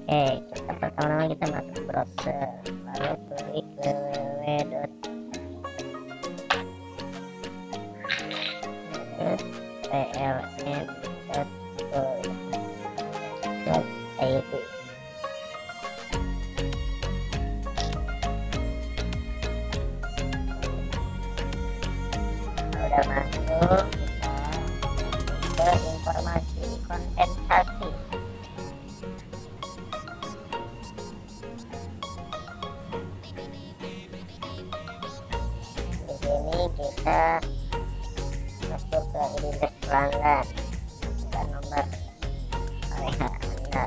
Oke, kita pertama kita masuk browser, lalu klik ke www.pln.co.id. Udah masuk, kita ke informasi kompensasi. Di sini kita masuk ke identitas pelanggan dan nomor OTH Anda.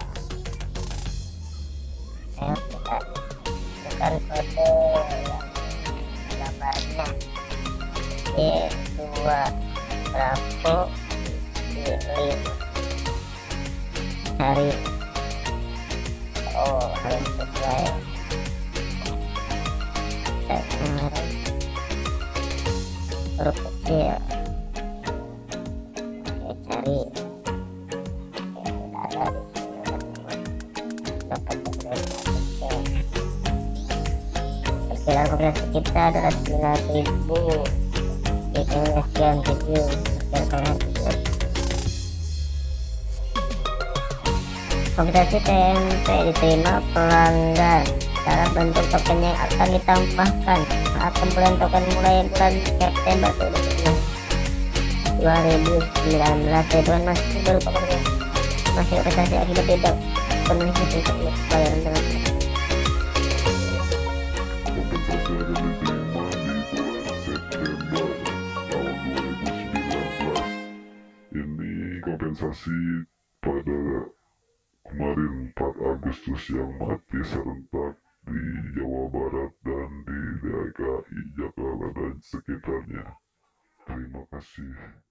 Ayo kita tekan kode yang gambarnya E2 Bravo pilih cari. Oh, harus sesuai huruf kecil. Oke, cari. Oke, sudah ada di sini teman-teman. Dapat perkiraan populasi kita adalah 9.000. Kita sekian 7 kompensasi TMP diterima pelanggan dalam bentuk token yang akan ditambahkan saat pembelian token mulai bulan September 2019. Deadline masih berupa masih investasi akibat tidak penuhi untuk pembayaran dalam Kompensasi akan diterima di bulan September tahun 2019. Ini kompensasi pada kemarin 4 Agustus yang mati serentak di Jawa Barat dan di DKI Jakarta dan sekitarnya. Terima kasih.